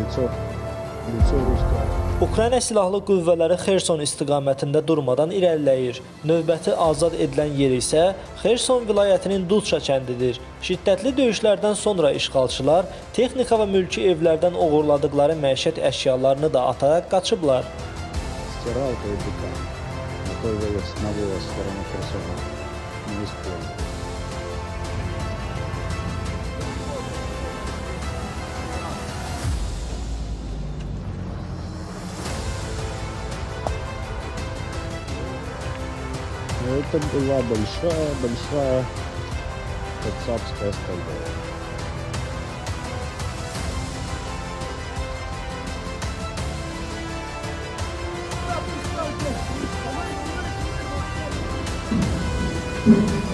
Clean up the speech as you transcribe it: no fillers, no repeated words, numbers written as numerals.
лицо русское. Ukrayna Silahlı Qüvvələri Xerson istiqamətində durmadan irəliləyir. Növbəti azad edilən yer isə Xerson vilayətinin Dutça kəndidir. Şiddətli döyüşlərdən sonra işğalçılar texnika və mülki evlərdən oğurladıqları məişət əşyalarını da ataraq qaçıblar. Стиралка и бетон. На той вывоз, на вывоз в сторону Херсона. Не успели. Это была большая кацапская столовая. Thank you.